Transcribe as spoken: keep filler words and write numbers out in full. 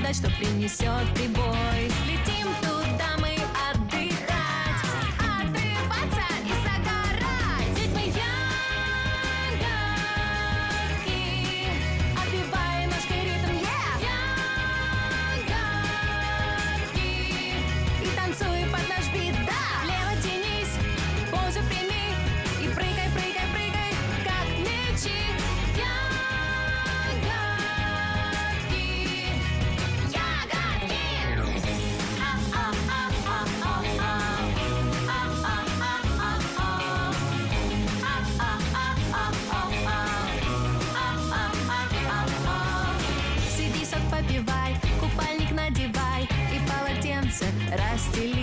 гадать, что принесет прибой. Летим туда мы отдыхать, отрываться и загорать. Ведь мы ягодки, отбивая ножкой ритм, yeah! Ягодки, и танцуй под наш бит, да! Влево тянись, позу прими и прыгай, прыгай, прыгай, как мячи. Ягодки, ягодки. Сиди, сок попивай, купальник надевай и полотенце расстели.